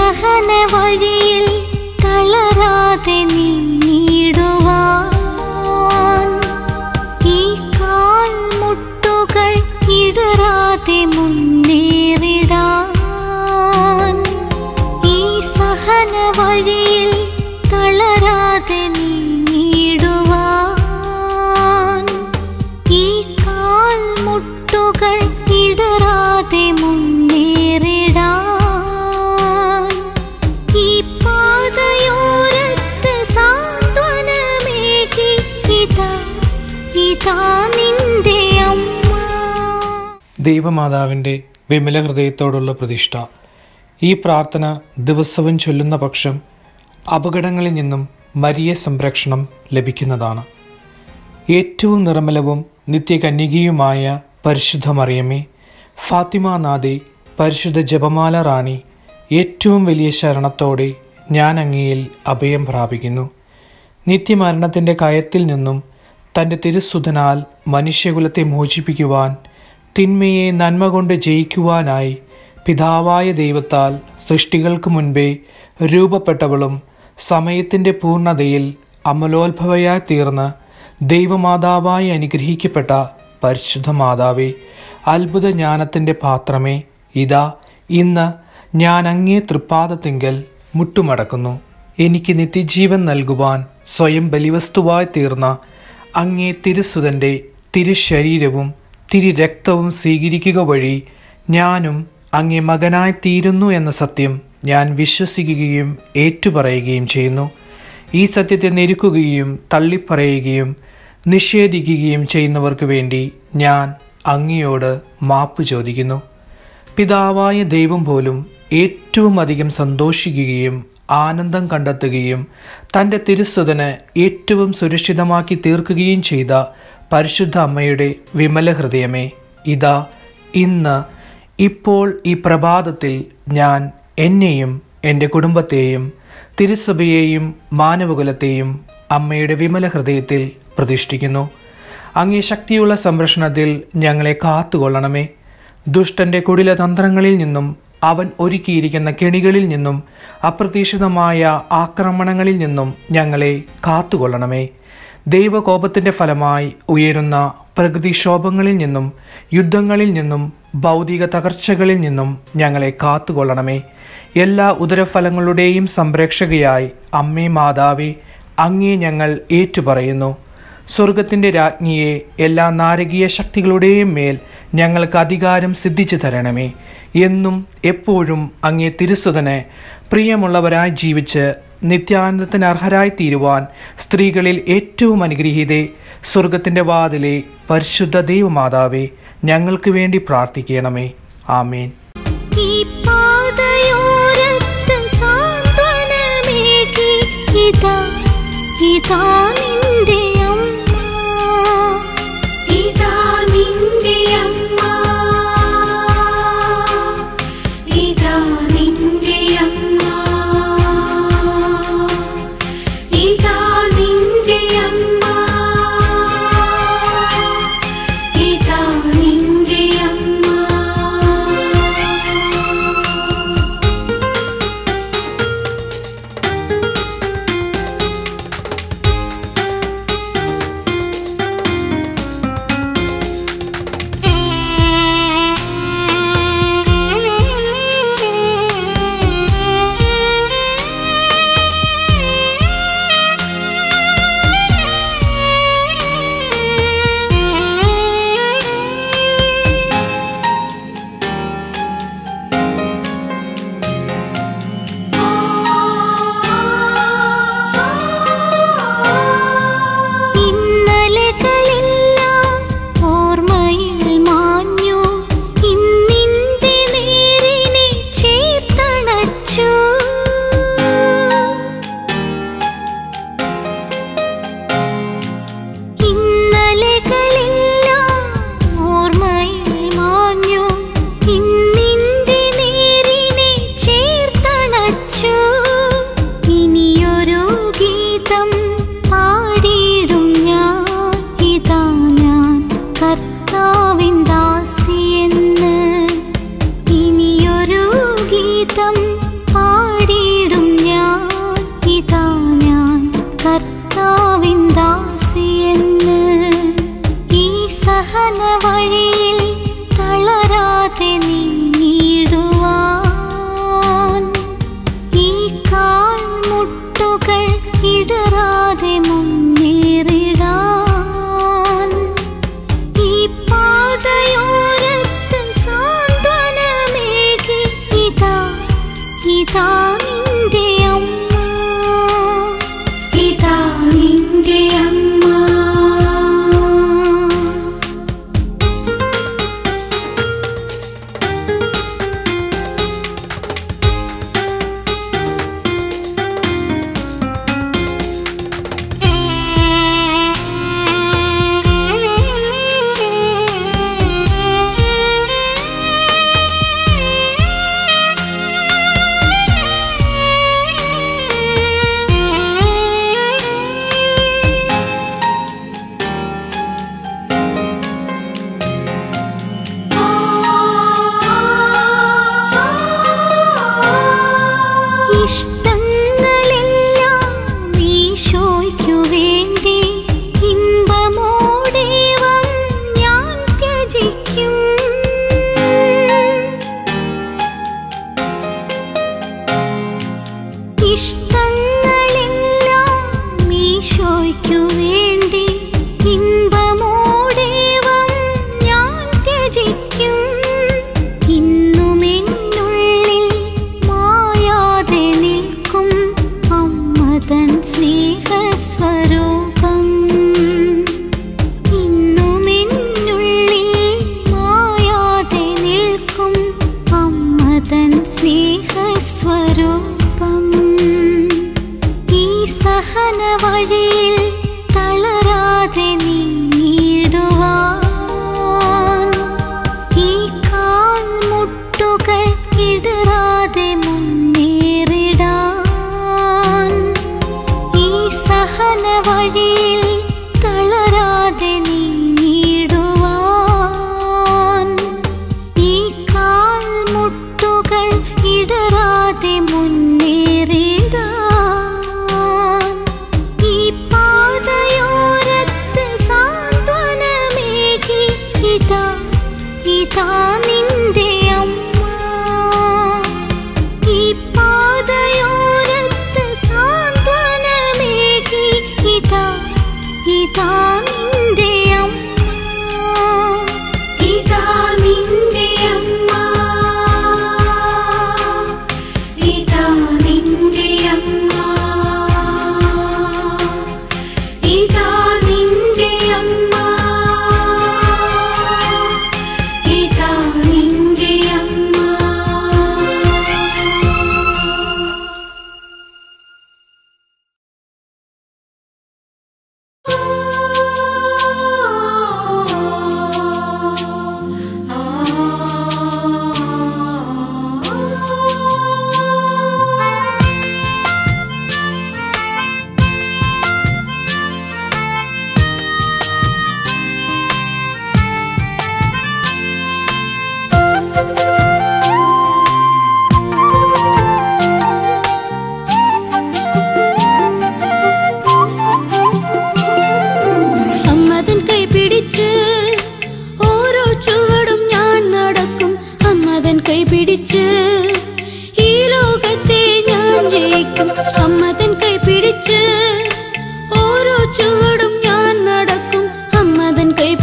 സഹന വഴിയിൽ തളരാതെ നീങ്ങിടുവാൻ, ഈ കാൽമുട്ടുകൾ ഇടറാതെ മുന്നേറിടാൻ, ഈ സഹന വഴിയിൽ തളരാതെ നീങ്ങിടുവാൻ, ഈ കാൽമുട്ടുകൾ ഇടറാതെ മുന്നേറിടാൻ, ഈ പാതയോരത്ത് സാന്ത്വനമേകി ഇതാ നിന്റെ അമ്മ. ദൈവമാതാവിൻ്റെ വിമല ഹൃദയത്തോടുള്ള പ്രതിഷ്ഠ. ഈ പ്രാർത്ഥന ദിവസവും ചൊല്ലുന്ന പക്ഷം അപകടങ്ങളിൽ നിന്നും മരിയ സംരക്ഷണം ലഭിക്കുന്നതാണ്. ഏറ്റവും നിർമ്മലവും നിത്യകന്യകയുമായ പരിശുദ്ധ മറിയമേ, ഫാത്തിമ നാഥേ, പരിശുദ്ധ ജപമാല റാണി, ഏറ്റവും വലിയ ശരണത്തോടെ ഞാൻ അങ്ങയിൽ അഭയം പ്രാപിക്കുന്നു. നിത്യമരണത്തിൻ്റെ കയത്തിൽ നിന്നും തൻ്റെ തിരുസുതനാൽ മനുഷ്യകുലത്തെ മോചിപ്പിക്കുവാൻ, തിന്മയെ നന്മ കൊണ്ട് ജയിക്കുവാനായി പിതാവായ ദൈവത്താൽ സൃഷ്ടികൾക്ക് മുൻപേ രൂപപ്പെട്ടവളും സമയത്തിൻ്റെ പൂർണ്ണതയിൽ അമലോത്ഭവയായി തീർന്ന് ദൈവമാതാവായി അനുഗ്രഹിക്കപ്പെട്ട പരിശുദ്ധ മാതാവേ, അത്ഭുത ജ്ഞാനത്തിൻ്റെ പാത്രമേ, ഇതാ ഇന്ന് ഞാൻ അങ്ങേ തൃപ്പാദത്തിങ്കൽ മുട്ടുമടക്കുന്നു. എനിക്ക് നിത്യജീവൻ നൽകുവാൻ സ്വയം ബലിവസ്തുവായി തീർന്ന അങ്ങേ തിരുസുതൻ്റെ തിരുശരീരവും തിരുരക്തവും സ്വീകരിക്കുക വഴി ഞാനും അങ്ങേ മകനായി തീരുന്നു എന്ന സത്യം ഞാൻ വിശ്വസിക്കുകയും ഏറ്റുപറയുകയും ചെയ്യുന്നു. ഈ സത്യത്തെ ഞെരുക്കുകയും തള്ളിപ്പറയുകയും നിഷേധിക്കുകയും ചെയ്യുന്നവർക്ക് വേണ്ടി ഞാൻ അങ്ങയോട് മാപ്പ് ചോദിക്കുന്നു. പിതാവായ ദൈവം പോലും ഏറ്റവും അധികം സന്തോഷിക്കുകയും ആനന്ദം കണ്ടെത്തുകയും തൻ്റെ തിരുസുതന് ഏറ്റവും സുരക്ഷിതമാക്കി തീർക്കുകയും ചെയ്ത പരിശുദ്ധ അമ്മയുടെ വിമല ഹൃദയമേ, ഇതാ ഇന്ന് ഇപ്പോൾ ഈ പ്രഭാതത്തിൽ ഞാൻ എന്നെയും എൻ്റെ കുടുംബത്തെയും തിരുസഭയെയും മാനവകുലത്തെയും അമ്മയുടെ വിമല ഹൃദയത്തിൽ പ്രതിഷ്ഠിക്കുന്നു. അങ്ങേ ശക്തിയുള്ള സംരക്ഷണത്തിൽ ഞങ്ങളെ കാത്തുകൊള്ളണമേ. ദുഷ്ടൻ്റെ കുടിലതന്ത്രങ്ങളിൽ നിന്നും അവൻ ഒരുക്കിയിരിക്കുന്ന കെണികളിൽ നിന്നും അപ്രതീക്ഷിതമായ ആക്രമണങ്ങളിൽ നിന്നും ഞങ്ങളെ കാത്തുകൊള്ളണമേ. ദൈവകോപത്തിൻ്റെ ഫലമായി ഉയരുന്ന പ്രകൃതിക്ഷോഭങ്ങളിൽ നിന്നും യുദ്ധങ്ങളിൽ നിന്നും ഭൗതിക തകർച്ചകളിൽ നിന്നും ഞങ്ങളെ കാത്തുകൊള്ളണമേ. എല്ലാ ഉദരഫലങ്ങളുടെയും സംരക്ഷകയായി അമ്മേ മാതാവേ, അങ്ങേ ഞങ്ങൾ ഏറ്റുപറയുന്നു. സ്വർഗത്തിൻ്റെ രാജ്ഞിയെ, എല്ലാ നാരകീയ ശക്തികളുടെയും മേൽ ഞങ്ങൾക്ക് അധികാരം സിദ്ധിച്ചു തരണമേ. എന്നും എപ്പോഴും അങ്ങേ തിരുസുതന് പ്രിയമുള്ളവരായി ജീവിച്ച് നിത്യാനന്ദത്തിന് അർഹരായി തീരുവാൻ സ്ത്രീകളിൽ ഏറ്റവും അനുഗ്രഹീതേ, സ്വർഗത്തിൻ്റെ വാതിലെ പരിശുദ്ധ ദൈവമാതാവേ, ഞങ്ങൾക്ക് വേണ്ടി പ്രാർത്ഥിക്കണമേ. ആമേൻ. ഇനിയൊരു ഗീതം പാടി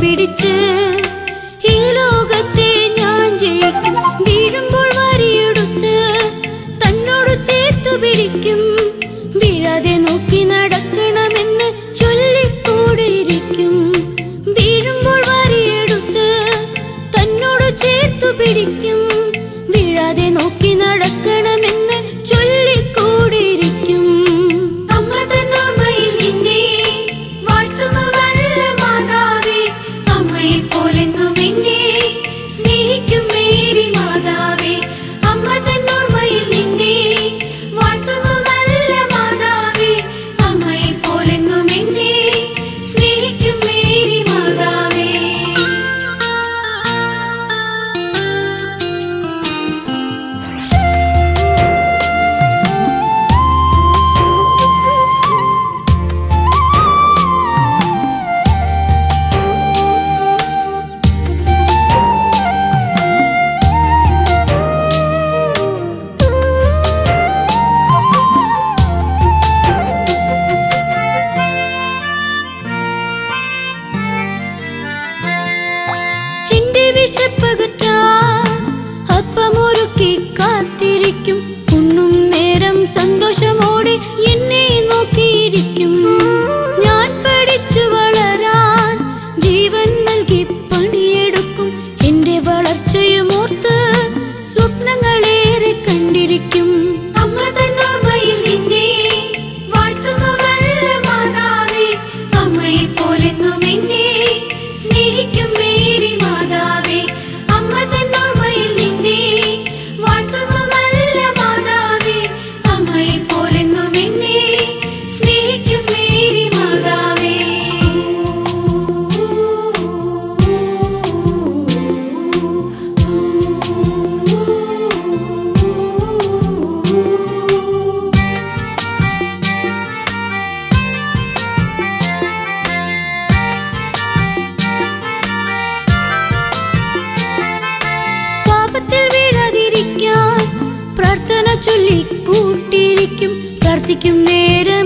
പിടിച്ച് ഈ ലോകത്തെ ഞാൻ ജയിക്കും. വീഴുമ്പോൾ വരിയെടുത്ത് തന്നോട് ചേർത്തു പിടിക്കും. വീഴാതെ നോക്കി നടക്കണമെന്ന് ചൊല്ലിക്കൂടിയിരിക്കും. വീഴുമ്പോൾ വരിയെടുത്ത് തന്നോട് ചേർത്തു പിടിക്കും. വീഴാതെ നോക്കി നടക്കണമെന്ന് ചൊല്ലിക്കൂടിയിരിക്കും. അമ്മ തന്നോർമ്മയിൽ നിന്നെ വാഴ്ത്തുന്നു നല്ല മാതാവേ. അമ്മയെ പോലെന്നും എന്നെ സ്നേഹിക്കും മേരി മാതാവേ. അമ്മ തന്നോർമ്മയിൽ നിന്നെ വാഴ്ത്തുന്നു നല്ല മാതാവേ. അമ്മയെ പോലെന്നും എന്നെ സ്നേഹിക്കും മേരി മാതാവേ. എന്റെ വിശപ്പകറ്റാൻ അപ്പമൊരുക്കി കാത്തിരിക്കും. ഉണ്ണും നേരം സന്തോഷമോടെ എന്നെ നോക്കിയിരിക്കും. ഞാൻ പഠിച്ചു വളരാൻ ജീവൻ നൽകി പണിയെടുക്കും. എന്റെ വളർച്ചയുമോർത്ത് സ്വപ്നങ്ങളേറെ കണ്ടിരിക്കും. അമ്മ തന്നോർമ്മയിൽ നിന്നെ വാഴ്ത്തുന്നു നല്ല മാതാവേ. അമ്മയെ പോലെന്നും എന്നെ സ്നേഹിക്കും മേരി മാതാവേ. അമ്മ തന്നോർമ്മയിൽ നിന്നെ വാഴ്ത്തുന്നു നല്ല മാതാവേ. അമ്മയെ പോലെന്നും എന്നെ സ്നേഹിക്കും മേരി മാതാവേ. പാപത്തിൽ വീഴാതിരിക്കാൻ പ്രാർത്ഥന ചൊല്ലി കൂട്ടിയിരിക്കും. പ്രാർത്ഥിക്കും നേരം